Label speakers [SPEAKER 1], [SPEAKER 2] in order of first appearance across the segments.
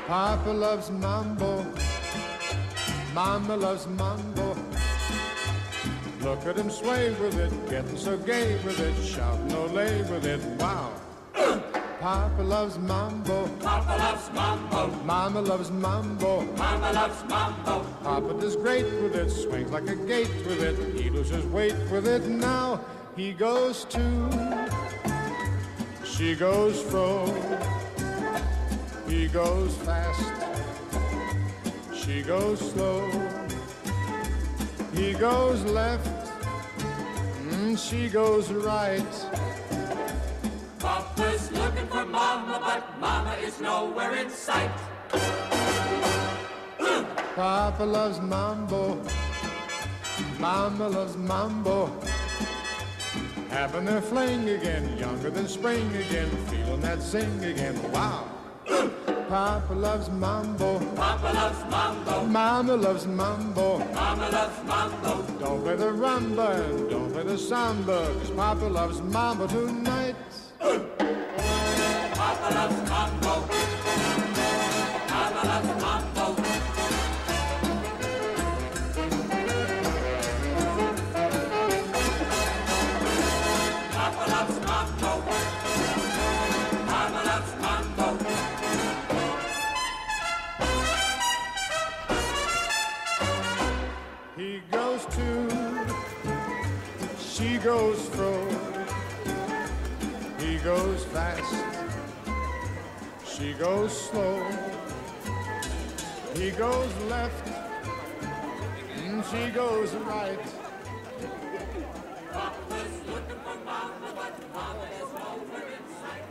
[SPEAKER 1] Papa loves mambo, Mama loves mambo. Look at him sway with it, getting so gay with it, shouting ole with it, wow. Papa loves mambo,
[SPEAKER 2] Papa loves mambo,
[SPEAKER 1] Mama loves mambo,
[SPEAKER 2] Mama loves mambo.
[SPEAKER 1] Papa does great with it, swings like a gate with it, he loses weight with it. Now he goes to, she goes fro, he goes fast, she goes slow, he goes left, she goes right.
[SPEAKER 2] Papa's looking for Mama, but Mama is nowhere in sight.
[SPEAKER 1] Papa loves mambo, Mama loves mambo. Having their fling again, younger than spring again, feeling that zing again, wow. Papa loves mambo,
[SPEAKER 2] Papa loves mambo,
[SPEAKER 1] Mama loves mambo.
[SPEAKER 2] Mama loves mambo.
[SPEAKER 1] Don't play the rumba and don't play the samba, 'cause Papa loves mambo tonight.
[SPEAKER 2] Papa loves mambo, Mama loves mambo. Papa loves mambo, Mama loves mambo.
[SPEAKER 1] He goes to, she goes fro, he goes fast, she goes slow, he goes left, she goes right.
[SPEAKER 2] Papa's looking for Mama, but Mama is nowhere in sight.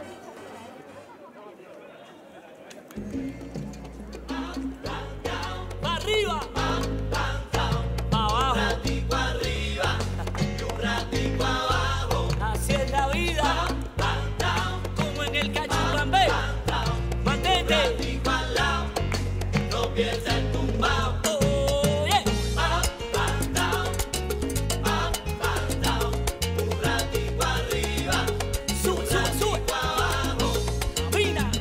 [SPEAKER 3] ¡Pa' arriba! ¡Pa' abajo!
[SPEAKER 4] Un ratico arriba y un ratico abajo.
[SPEAKER 3] Así es la vida, como en el cachupambé. Mantente.
[SPEAKER 4] Un ratico al lado, no pienses en tumbao.
[SPEAKER 3] Oh, yeah.
[SPEAKER 4] Un ratico arriba,
[SPEAKER 3] Sube, sube, sube.
[SPEAKER 4] abajo.
[SPEAKER 3] Camina.
[SPEAKER 4] Un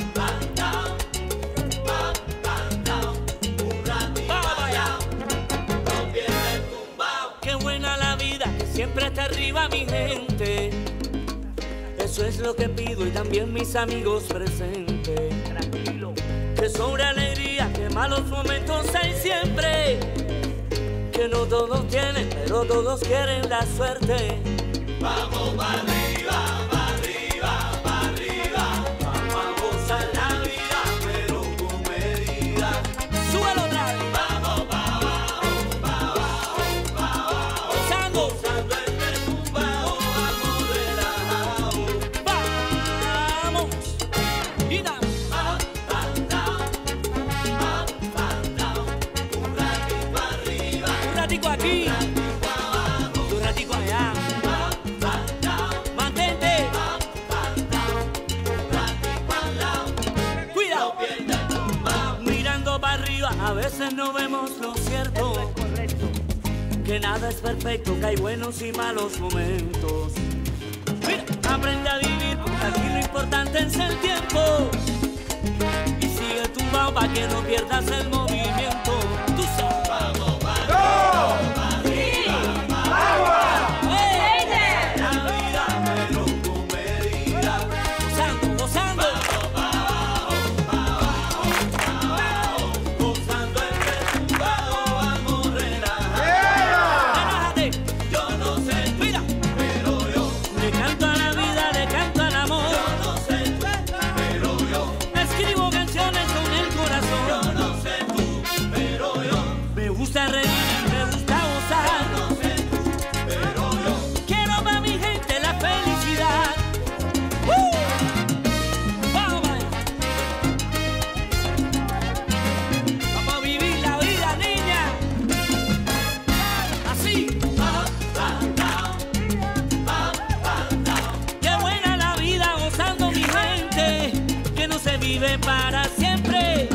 [SPEAKER 4] ratico
[SPEAKER 3] Vamos allá.
[SPEAKER 4] no pienses en tumbao.
[SPEAKER 3] Qué buena la vida, que siempre está arriba mi gente. Eso es lo que pido y también mis amigos presentes. Tranquilo. Que sobre alegría, que malos momentos hay siempre. Que no todos tienen, pero todos quieren la suerte.
[SPEAKER 4] Vamos para arriba, para arriba, para arriba. Vamos a gozar la vida, pero con medida.
[SPEAKER 3] Súbelo otra vez.
[SPEAKER 4] Vamos para abajo, para abajo, para abajo.
[SPEAKER 3] Gozando.
[SPEAKER 4] Gozando el retumbao, vamos relajados.
[SPEAKER 3] Vamos. Y dame.
[SPEAKER 4] Un ratito arriba,
[SPEAKER 3] Un ratico aquí,
[SPEAKER 4] un ratito abajo.
[SPEAKER 3] un ratico allá. Mantente.
[SPEAKER 4] Un ratito al lado,
[SPEAKER 3] Cuidado.
[SPEAKER 4] no pierdas el tumbao.
[SPEAKER 3] Mirando para arriba, a veces no vemos lo cierto. Que nada es perfecto, que hay buenos y malos momentos. Mira, aprende a vivir, porque aquí lo importante es el tiempo. Y sigue tumbado para que no pierdas el movimiento. Tú sabes.
[SPEAKER 4] Vamos para arriba, la vida, pero con medida.
[SPEAKER 3] Gozando, gozando.
[SPEAKER 4] Gozando el retumbao, vamos relajados.
[SPEAKER 3] Relájate.
[SPEAKER 4] Yo no sé,
[SPEAKER 3] Mira,
[SPEAKER 4] pero yo,
[SPEAKER 3] le canto a la vida, le canto al amor.
[SPEAKER 4] yo no sé, pero yo,
[SPEAKER 3] Escribo canciones con el
[SPEAKER 4] yo
[SPEAKER 3] corazón.
[SPEAKER 4] no sé tú, pero yo,
[SPEAKER 3] Me gusta reír, me gusta gozar.
[SPEAKER 4] no sé tú, pero yo.
[SPEAKER 3] Quiero para mi gente la felicidad. Vamos, man. Vamos a vivir la vida, niña. Así. Qué buena la vida gozando mi gente, que no se vive para siempre.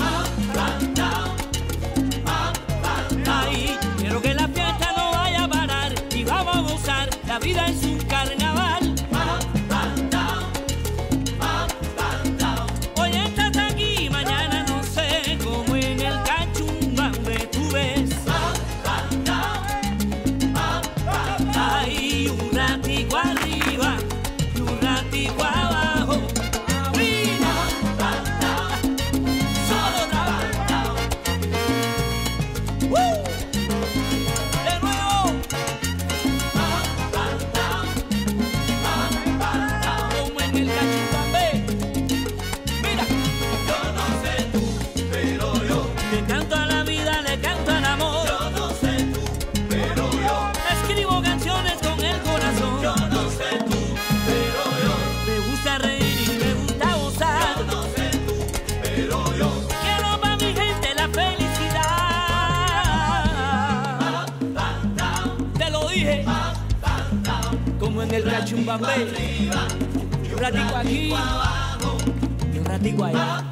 [SPEAKER 3] Ay, quiero que la fiesta no vaya a parar y vamos a gozar. La vida es un carnaval. Hoy estás aquí, mañana como en el cachumbambé. Y un ratico aquí, y un ratico allá.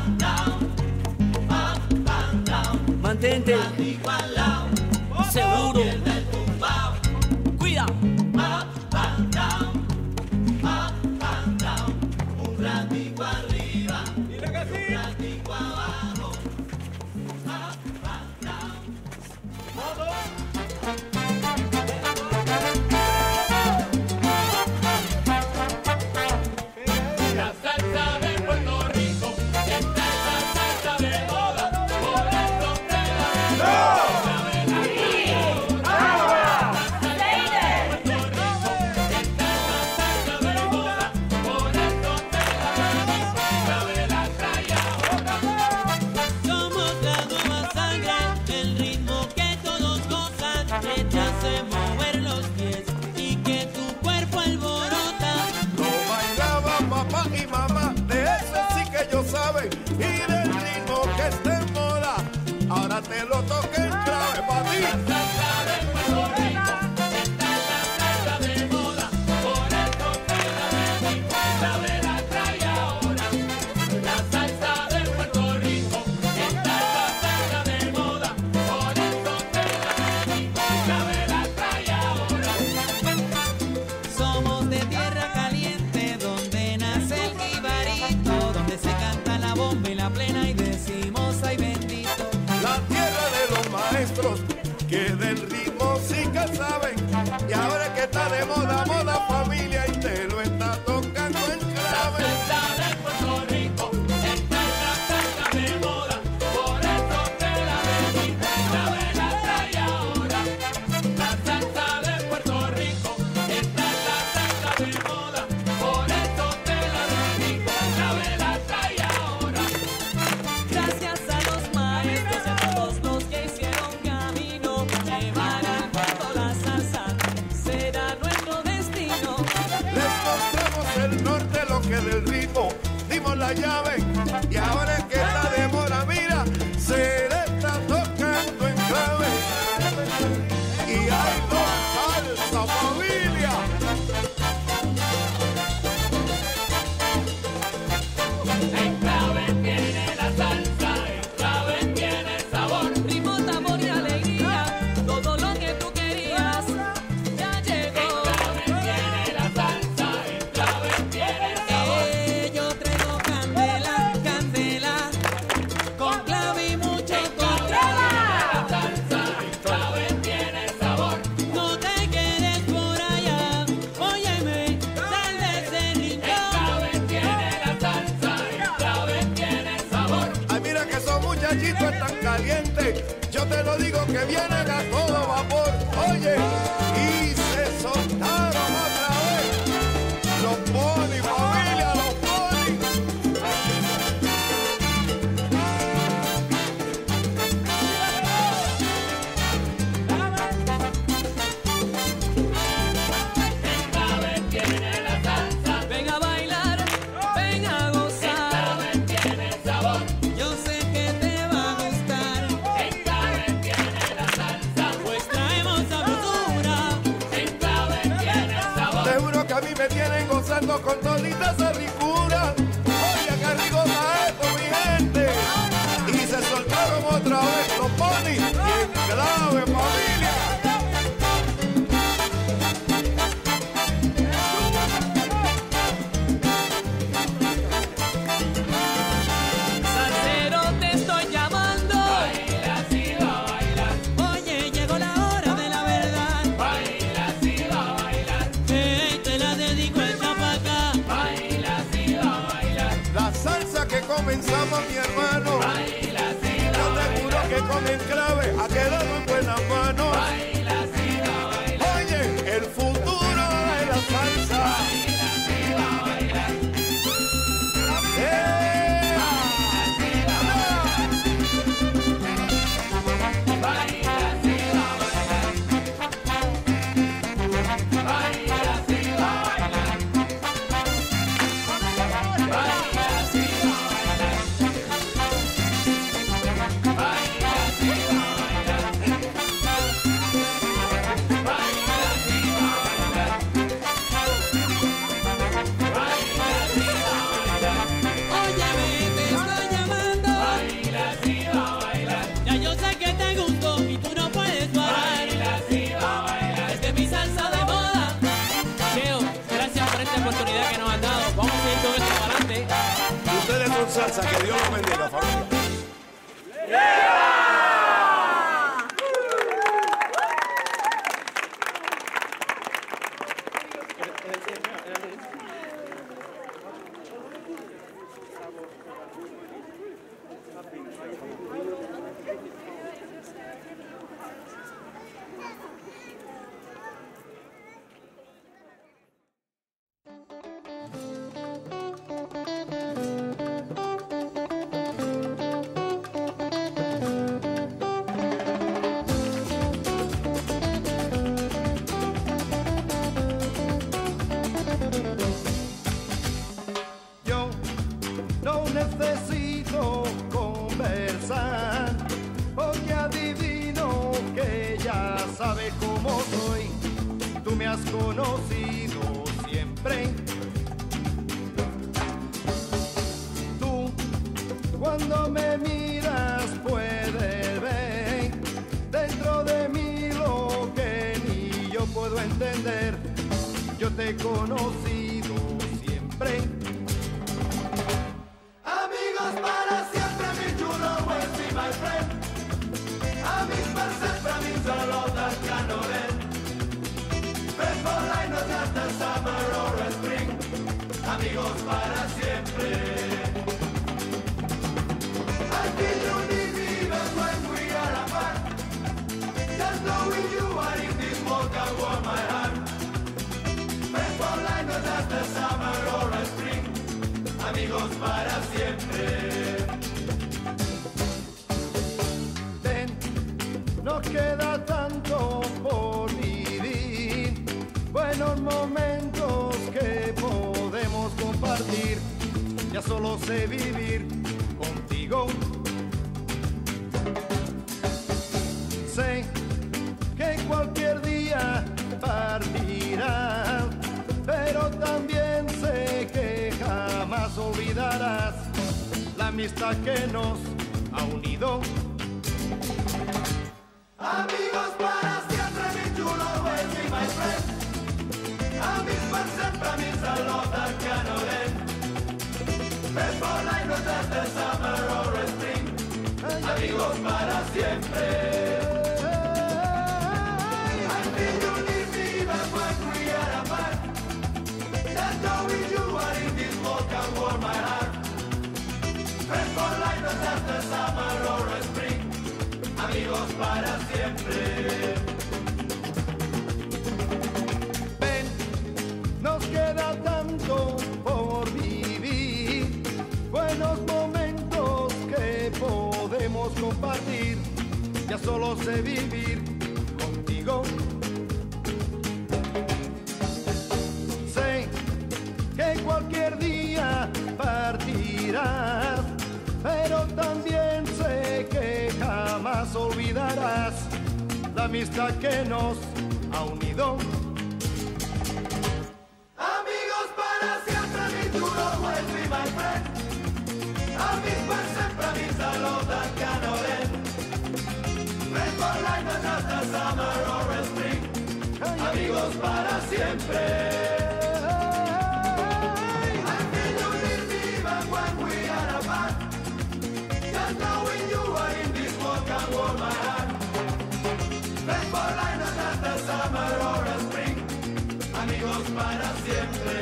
[SPEAKER 3] Mantente seguro. Cuida.
[SPEAKER 4] Un ratico arriba, un ratico abajo.
[SPEAKER 2] La salsa de Puerto Rico, esta es la salsa de moda, por eso te la
[SPEAKER 5] Somos la nueva sangre, el ritmo que todos gozan, que te hace mover los pies y que tu cuerpo alborota.
[SPEAKER 6] Lo bailaban papá y mamá, de eso sí que ellos saben. Y del ritmo que está en moda, ahora te lo toque en clave para ti.
[SPEAKER 5] Somos de tierra caliente, donde nace el jibarito, donde se canta la bomba y la plena y decimos ay bendito.
[SPEAKER 6] La tierra de los maestros, que del ritmo sí que saben. Y ahora que está de moda, moda familia, y te lo está tocando en clave.
[SPEAKER 5] Gracias a los maestros y a todos los que hicieron camino, llevar al mundo la salsa será nuestro destino.
[SPEAKER 6] Les mostramos el norte, lo que del ritmo dimos la llave. Y ahora que está de moda, mira, se le está tocando en clave. Y hay dos salsa familia.
[SPEAKER 5] Ritmo, tambor y alegría, todo lo que tú querías ya llegó. Yo traigo candela, candela, con clave y mucho control. No te quedes por allá, óyeme, sal de ese rincón.
[SPEAKER 6] Ay, mira que esos muchachitos están calientes. Yo te lo digo que vienen a todo vapor. Oye, y se soltaron otra vez. Los poni, familia, los poni.
[SPEAKER 5] Ven a bailar, ven a gozar. Yo sé que te va a gustar. Pues traemos sabrosura.
[SPEAKER 6] Te juro que a mí me tienen gozando con todita esa ricura. Oye, qué rico está esto, mi gente. Y se soltaron otra vez los poni. Y en clave, familia.
[SPEAKER 5] Salsero, te estoy llamando. Oye, llegó la hora de la verdad. Te la dedico esta pa' acá.
[SPEAKER 6] La salsa que comenzamos, mi hermano. Yo te juro que con el clave ha quedado en buenas manos. Oye, el futuro de la salsa. salsa. Que Dios los bendiga, familia.
[SPEAKER 7] Necesito conversar, porque adivino que ya sabes cómo soy. Tú me has conocido siempre. Tú, cuando me miras, puedes ver dentro de mí lo que ni yo puedo entender. Yo te he conocido siempre.
[SPEAKER 4] Para siempre, mi chulo, will be my friend. Amics per sempre, means a lot that cannot end. Friends for life, not just a summer or a spring. Amigos para siempre. Until you need me, even when we are apart. Just knowing you are in this world can warm my heart. Friends for life, not just a summer or a spring. Amigos para siempre.
[SPEAKER 7] Ven, nos queda tanto por vivir, buenos momentos que podemos compartir. Ya solo sé vivir contigo. Sé que cualquier día partirás, pero también sé que jamás olvidarás la amistad que nos ha unido.
[SPEAKER 4] Amigos para siempre, mi chulo, will be my friend. Amics per sempre, means a lot that cannot end. Friends for life, not just a summer or a spring. Amigos para siempre. Until you need me, even when we are apart. Just knowing you are in this world can warm my heart. Friends for life, not just a summer or a spring. Amigos para siempre.
[SPEAKER 7] Ven, nos queda tanto por vivir, buenos momentos que podemos compartir. Ya solo sé vivir contigo. Sé que cualquier día partirás, pero también sé que jamás olvidarás la amistad que nos ha unido.
[SPEAKER 4] Amigos para siempre, mi chulo, will be my friend. Amics per sempre, means a lot that cannot end. Friends for life, not just a summer or a spring. Amigos para siempre. Until you need me, even when we are apart. Just knowing you are in this world can warm my heart. Friends for life, not just a summer or a spring. Amigos para siempre.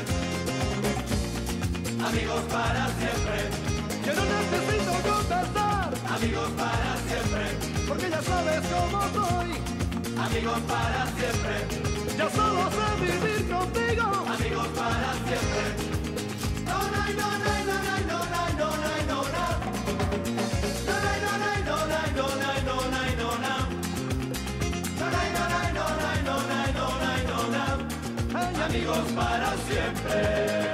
[SPEAKER 4] Amigos para siempre.
[SPEAKER 7] Yo no necesito contestar,
[SPEAKER 4] Amigos para siempre.
[SPEAKER 7] porque ya sabes cómo soy.
[SPEAKER 4] Amigos para siempre.
[SPEAKER 7] Ya solo sé vivir contigo.
[SPEAKER 4] Amigos para siempre. No, no, no, no, no, no, no, no, no, no, no. No, no, no, no, no, no, no, no, no, no, no. No, no, no, no, no, no, no, no, no, no, no. Amigos para siempre.